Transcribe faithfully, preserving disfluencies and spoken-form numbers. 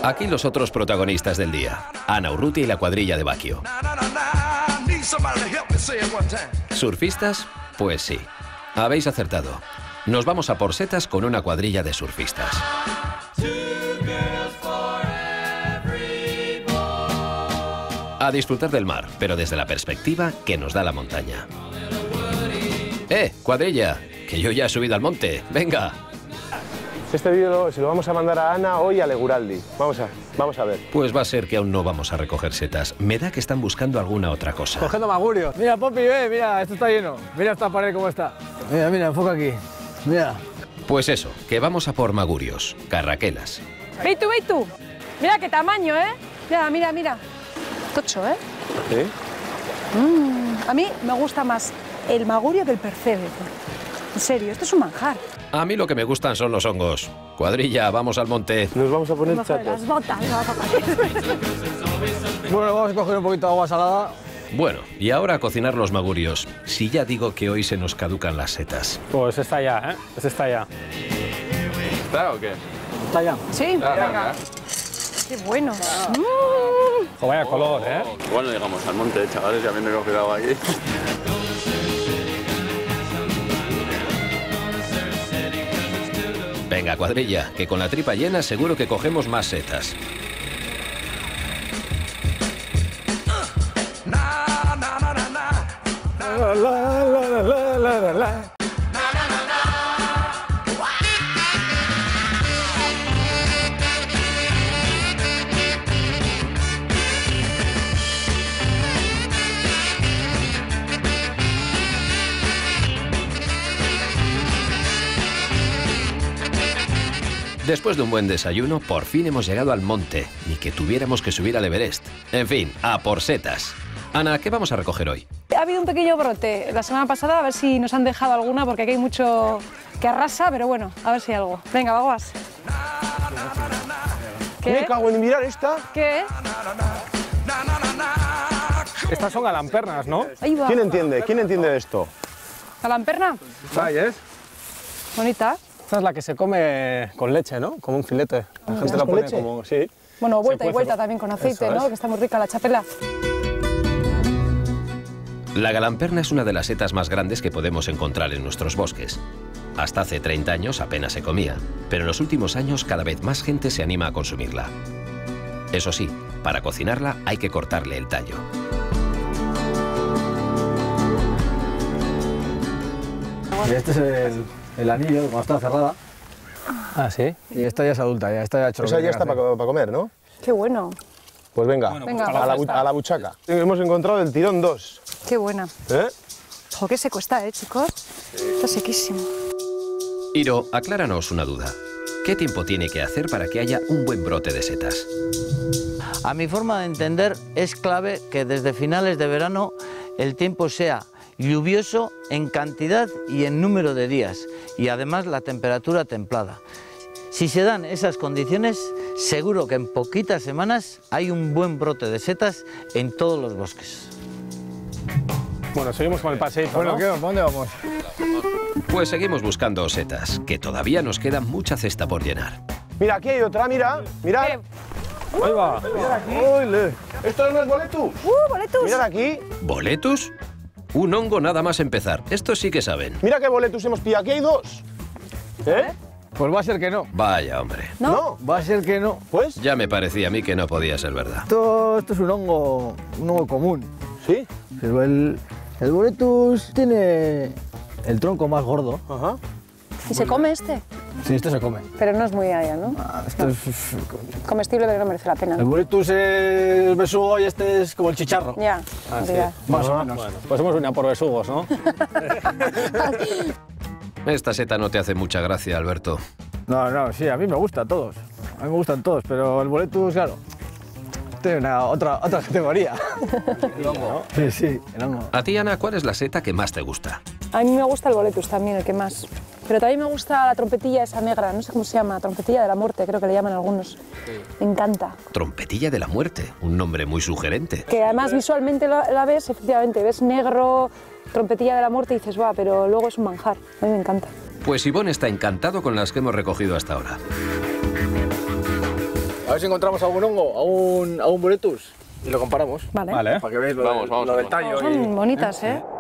Aquí los otros protagonistas del día, Ana Urrutia y la cuadrilla de Baquio. ¿Surfistas? Pues sí, habéis acertado. Nos vamos a por setas con una cuadrilla de surfistas. A disfrutar del mar, pero desde la perspectiva que nos da la montaña. ¡Eh, cuadrilla! Que yo ya he subido al monte. ¡Venga! Este vídeo se lo vamos a mandar a Ana hoy a Leguraldi. Vamos a, vamos a ver. Pues va a ser que aún no vamos a recoger setas. Me da que están buscando alguna otra cosa. Cogiendo magurios. Mira, Popi, ve, mira, esto está lleno. Mira esta pared cómo está. Mira, mira, enfoca aquí. Mira. Pues eso, que vamos a por magurios, carraquelas. Ve tú, ve tú. Mira qué tamaño, ¿eh? Mira, mira, mira. Tocho, ¿eh? ¿Sí? Mm, a mí me gusta más el magurio que el percebe. En serio, esto es un manjar. A mí lo que me gustan son los hongos. Cuadrilla, vamos al monte. Nos vamos a poner Vamos a ver chatos. las botas, las botas. Bueno, vamos a coger un poquito de agua salada. Bueno, y ahora a cocinar los magurios. Si ya digo que hoy se nos caducan las setas. Pues está ya, ¿eh? Ese está ya. ¿Está o qué? Está ya. Sí, Ah, venga. qué bueno. Mm. Jo, vaya color, ¿eh? Bueno, llegamos al monte, chavales, ya me he cogido aquí. Venga, cuadrilla, que con la tripa llena seguro que cogemos más setas. La, la, la, la, la, la, la. Después de un buen desayuno, por fin hemos llegado al monte, ni que tuviéramos que subir al Everest. En fin, a por setas. Ana, ¿qué vamos a recoger hoy? Ha habido un pequeño brote la semana pasada, a ver si nos han dejado alguna, porque aquí hay mucho que arrasa, pero bueno, a ver si hay algo. Venga, vamos. ¿Qué? Me cago en mirar esta. ¿Qué? Estas son galampernas, ¿no? Ahí va. ¿Quién entiende? ¿Quién entiende de esto? ¿La lamperna? ¿Sabes? Bonita. Esta es la que se come con leche, ¿no? Como un filete. La gente la con pone leche? como... Sí. Bueno, vuelta y cuece vuelta con- también con aceite, Eso ¿no? es. Que está muy rica la chapela. La galamperna es una de las setas más grandes que podemos encontrar en nuestros bosques. Hasta hace treinta años apenas se comía, pero en los últimos años cada vez más gente se anima a consumirla. Eso sí, para cocinarla hay que cortarle el tallo. Y este es el, el anillo, cuando está cerrada. Ah, ¿sí? Y esta ya es adulta, ya está ya hecho lo Esa que ya tiene está que hacer. para comer, ¿no? Qué bueno. Pues venga, Venga, a, la, bu- a la buchaca. Hemos encontrado el tirón dos. Qué buena. ¿Eh? Jo, qué seco está, ¿eh, chicos? Está sequísimo. Iro, acláranos una duda. ¿Qué tiempo tiene que hacer para que haya un buen brote de setas? A mi forma de entender, es clave que desde finales de verano el tiempo sea lluvioso en cantidad y en número de días, y además la temperatura templada. Si se dan esas condiciones, seguro que en poquitas semanas hay un buen brote de setas en todos los bosques. Bueno, seguimos con el paseíto, Bueno, ¿no? ¿qué? ¿Para dónde vamos? Pues seguimos buscando setas, que todavía nos queda mucha cesta por llenar. Mira, aquí hay otra, mira. Mira. Ahí va. Ole. ¿Esto no es boletus? ¡Uh, boletus! Mirad aquí. ¿Boletus? Un hongo nada más empezar. Estos sí que saben. Mira qué boletus hemos pillado. Aquí hay dos. ¿Eh? Pues va a ser que no. Vaya, hombre. ¿No? Va a ser que no. Pues, Ya me parecía a mí que no podía ser verdad. Esto, esto es un hongo, un hongo común. sí. Pero el, el boletus tiene el tronco más gordo. Ajá. ¿Y se come este? Sí, esto se come. Pero no es muy allá, ¿no? Ah, esto es, Comestible, pero no merece la pena. el boletus es besugo y este es como el chicharro. Ya, Ah, sí. ya. Más o menos. Bueno, pues hemos venido por besugos, ¿no? Esta seta no te hace mucha gracia, Alberto. No, no, sí, a mí me gustan todos. A mí me gustan todos, pero el boletus, claro, tiene una, otra, otra categoría. El hongo. Sí, sí, el hongo. A ti, Ana, ¿cuál es la seta que más te gusta? A mí me gusta el boletus también, el que más. Pero también me gusta la trompetilla esa negra, no sé cómo se llama, trompetilla de la muerte, creo que le llaman algunos. Me encanta. Trompetilla de la muerte, un nombre muy sugerente. Que además visualmente la, la ves, efectivamente, ves negro, trompetilla de la muerte y dices, va, pero luego es un manjar. A mí me encanta. Pues Ivonne está encantado con las que hemos recogido hasta ahora. A ver si encontramos algún hongo, algún, algún boletus y lo comparamos. Vale. Vale. Para que veáis lo, Vamos, del, vamos lo al del monte. tallo. Son y... bonitas, ¿eh?